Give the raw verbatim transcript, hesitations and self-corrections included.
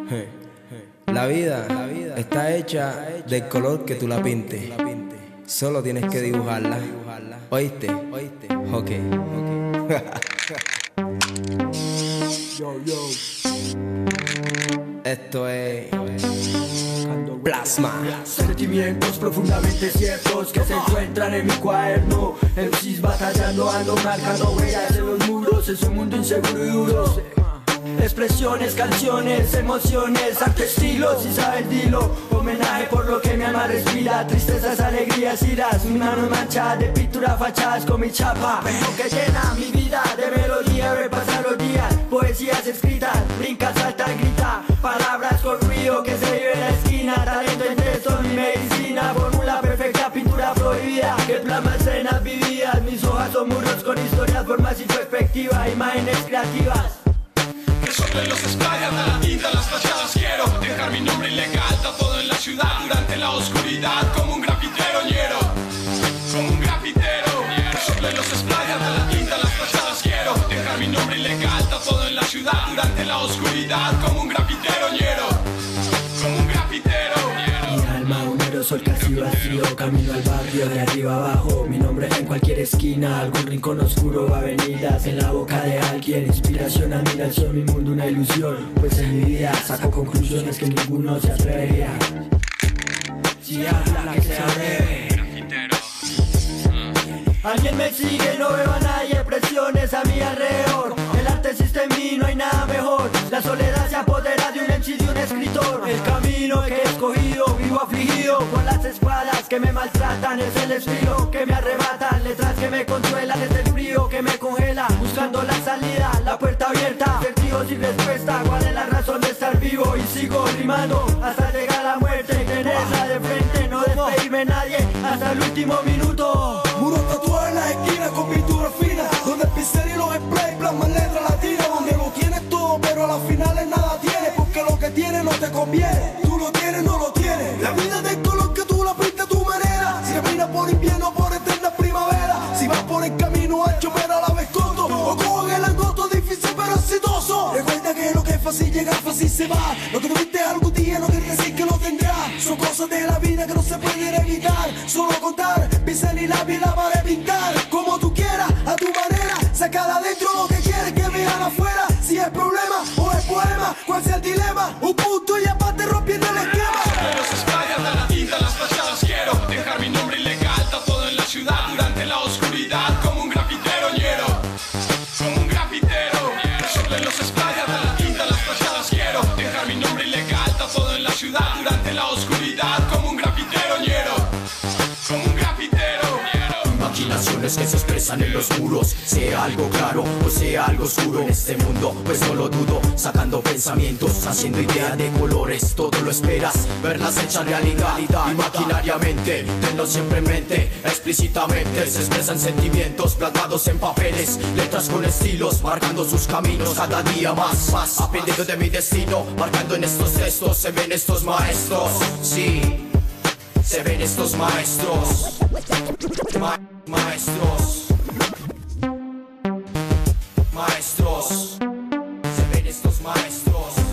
La vida, está hecha del color que tú la pintes. Solo tienes que dibujarla. ¿Oíste? Ok. Yo, yo. Esto es Plasma. Sentimientos profundamente ciertos que se encuentran en mi cuaderno. M Cs batallando, ando marcando huellas en los muros. Es un mundo inseguro y duro. Expresiones, canciones, emociones, arte, estilos, si sabes dilo. Homenaje por lo que mi alma respira. Tristezas, alegrías, iras. Mi mano manchada de pintura, fachadas con mi chapa. Lo que llena mi vida de melodía, repasar los días. Poesías escritas, brinca, salta, grita. Palabras con ruido que se vive en la esquina. Talento en texto, mi medicina. Fórmula perfecta, pintura prohibida que plasma escenas vividas. Mis hojas son muros con historias, formas y perspectivas. Imágenes creativas que soplen los sprayers de la tinta, las fachadas. Quiero dejar mi nombre ilegal tatuado en la ciudad durante la oscuridad, como un grafitero ñero, como un grafitero. Que soplen los sprayers de la tinta, las fachadas. Quiero dejar mi nombre ilegal tatuado en la ciudad durante la oscuridad, como un grafitero ñero, como un grafitero. Mi alma un aerosol casi vacío, camino al barrio de arriba abajo. Mi nombre en cualquier esquina, algún rincón oscuro, avenidas en la boca de alguien. Inspiración, admiración, mi mundo una ilusión. Pues en mi vida saco conclusiones que ninguno se atrevería. Si habla que sea breve. Alguien me sigue, no veo a nadie, presiones a mi alrededor. El arte existe en mí, no hay nada mejor. La soledad se apodera de un M C, de un escritor. El camino que he escogido, vivo afligido por las espadas que me maltratan. Es el estilo que me arrebatan, letras que me consuelan. Es el frío que me congela, buscando la salida, la puerta abierta. Vertigo sin respuesta, cuál es la razón de estar vivo. Y sigo rimando hasta llegar a la muerte. Tenerla de frente, no despedirme nadie hasta el último minuto. Muro tatuado en la esquina con pintura fina, donde el pincel y los sprays plasman letra latina, donde lo tienes todo pero a las finales nada tienes, porque lo que tienes no te conviene. Tú lo tienes, no lo tienes. La vida del color que tú la pintas a tu manera. Si caminas por invierno, por eterna primavera. Si vas por el camino ancho pero a la vez corto, o con el angosto difícil pero exitoso. Recuerda que lo que es fácil llega, fácil se va. Lo que tuviste algún día no quiere decir que lo tendrás. Son cosas de la vida que no se pueden evitar. Solo contar, pincel y lápiz la para pintar. Como tú quieras, a tu manera. Saca de adentro lo que quieres que vean afuera. Si es problema o es poema, cuál sea el dilema. Un punto y aparte rompiendo el esquema. Sobre los sprayers de la tinta, las fachadas. Quiero dejar mi nombre ilegal tatuado en la ciudad durante la oscuridad, como un grafitero ñero, como un grafitero. Sobre los sprayers de la tinta, las fachadas. Quiero dejar mi nombre ilegal tatuado en la ciudad durante la oscuridad, como un grafitero ñero, como un grafitero. Imaginaciones que se expresan en los muros, sea algo claro o sea algo oscuro en este mundo, pues no lo dudo, sacando pensamientos, haciendo ideas de colores, todo lo esperas, verlas hechas realidad, imaginariamente, tenlo siempre en mente, explícitamente, se expresan sentimientos plasmados en papeles, letras con estilos, marcando sus caminos cada día más, más, aprendiendo de mi destino, marcando en estos textos, se ven estos maestros, sí. Se ven estos maestros, Ma maestros, maestros, se ven estos maestros.